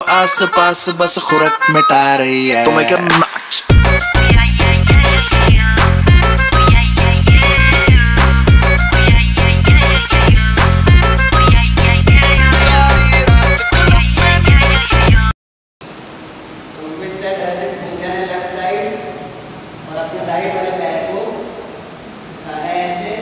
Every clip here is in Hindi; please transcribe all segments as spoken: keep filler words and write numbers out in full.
आस पास बस खुरक मिटा रही है। तो मैं क्या नाच और अपने राइट वाले पैर को उठाना है ऐसे,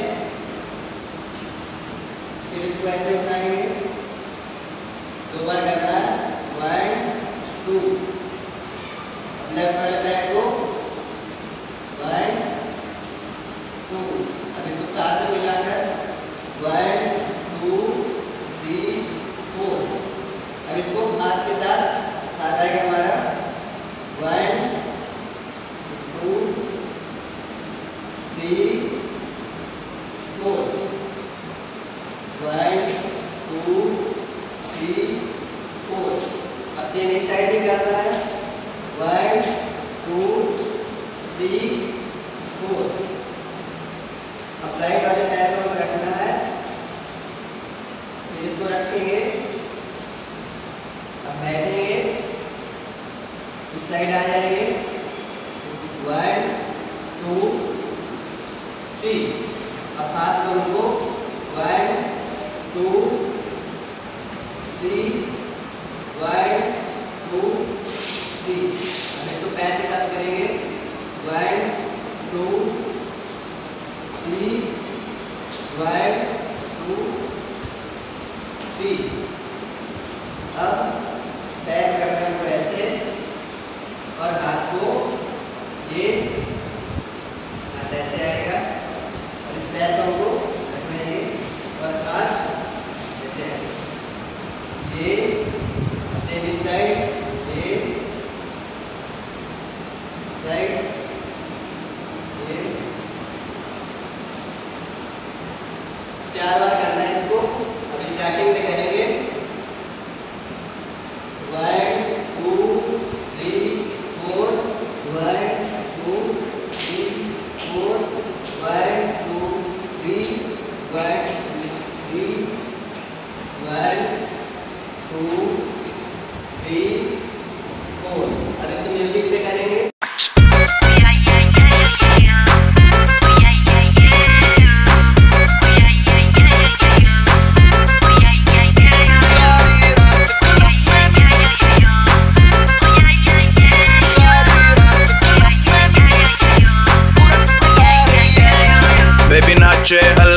फिर इसको ऐसे उठाएंगे, दो बार करना है, वन टू। लेफ्ट वाले पैर को वन टू। अब इसको साथ में मिलाकर वन टू थ्री फोर। अब इसको हाथ के साथ हाथ आएगा हमारा one two three four, one two three four. अब सेम इस साइड भी करना है, वन टू थ्री फोर। अब राइट वाले पैर को हमें रखना है, फिर इसको रखेंगे, अब बैठेंगे, इस साइड आ जाएंगे, वन टू थ्री। अब हाथ में उनको one two three, one two three. अब इसको पैर के साथ करेंगे, one two three, one two three. अब पैर करना है उनको ऐसे और हाथ को ये हाथ ऐसे आएगा और इस पैर को हमको रखना है और हाथ ऐसे आएगा, ये सेम इस साइड, ये साइड, ये चार बार करना है इसको। अब स्टार्टिंग में करेंगे one two three four, one two three four, one two three, one three, one two three four. अब इसको म्यूजिक पे करेंगे। बेबी नाचे